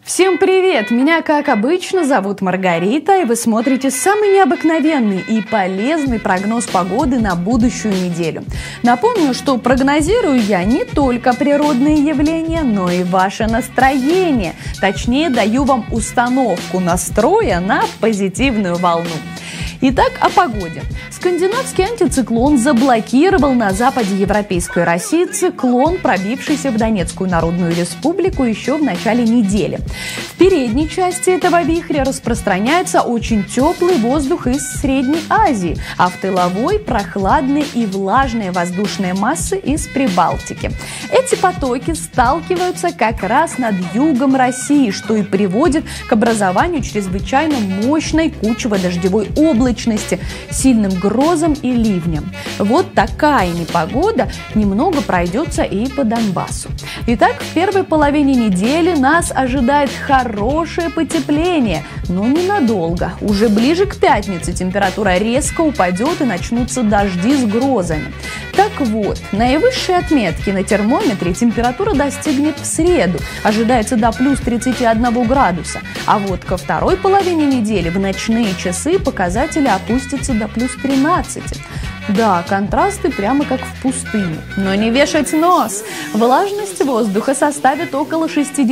Всем привет! Меня, как обычно, зовут Маргарита, и вы смотрите самый необыкновенный и полезный прогноз погоды на будущую неделю. Напомню, что прогнозирую я не только природные явления, но и ваше настроение. Точнее, даю вам установку настроя на позитивную волну. Итак, о погоде. Скандинавский антициклон заблокировал на западе европейской России циклон, пробившийся в Донецкую Народную Республику еще в начале недели. В передней части этого вихря распространяется очень теплый воздух из Средней Азии, а в тыловой – прохладные и влажные воздушные массы из Прибалтики. Эти потоки сталкиваются как раз над югом России, что и приводит к образованию чрезвычайно мощной кучево-дождевой облачности, сильным грозам и ливням. Вот такая непогода немного пройдется и по Донбассу. Итак, в первой половине недели нас ожидает хорошее потепление, но ненадолго. Уже ближе к пятнице температура резко упадет и начнутся дожди с грозами. Так вот, наивысшие отметки на термометре температура достигнет в среду, ожидается до плюс 31 градуса, а вот ко второй половине недели в ночные часы показатели опустятся до плюс 13. Да, контрасты прямо как в пустыне. Но не вешать нос! Влажность воздуха составит около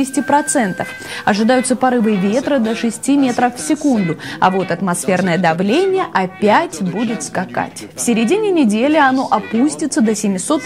60%. Ожидаются порывы ветра до 6 метров в секунду. А вот атмосферное давление опять будет скакать. В середине недели оно опустится до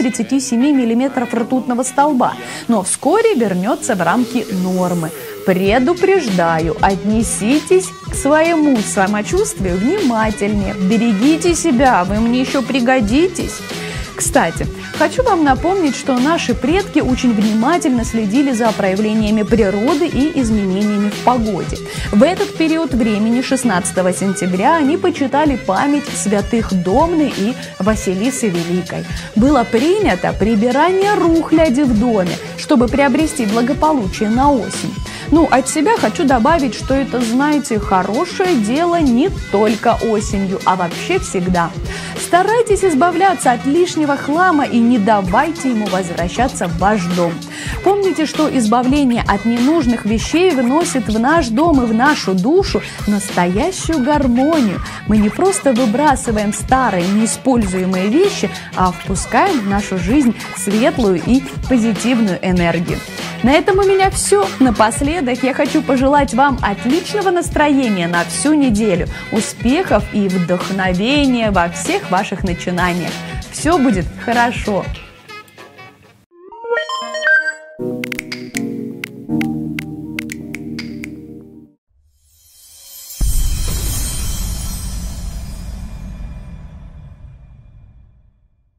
737 миллиметров ртутного столба. Но вскоре вернется в рамки нормы. Предупреждаю, отнеситесь к своему самочувствию внимательнее. Берегите себя, вы мне еще пригодитесь. Кстати, хочу вам напомнить, что наши предки очень внимательно следили за проявлениями природы и изменениями в погоде. В этот период времени, 16 сентября, они почитали память святых Домны и Василисы Великой. Было принято прибирание рухляди в доме, чтобы приобрести благополучие на осень. От себя хочу добавить, что это, знаете, хорошее дело не только осенью, а вообще всегда. Старайтесь избавляться от лишнего хлама и не давайте ему возвращаться в ваш дом. Помните, что избавление от ненужных вещей вносит в наш дом и в нашу душу настоящую гармонию. Мы не просто выбрасываем старые неиспользуемые вещи, а впускаем в нашу жизнь светлую и позитивную энергию. На этом у меня все. Напоследок я хочу пожелать вам отличного настроения на всю неделю, успехов и вдохновения во всех ваших начинаниях. Все будет хорошо.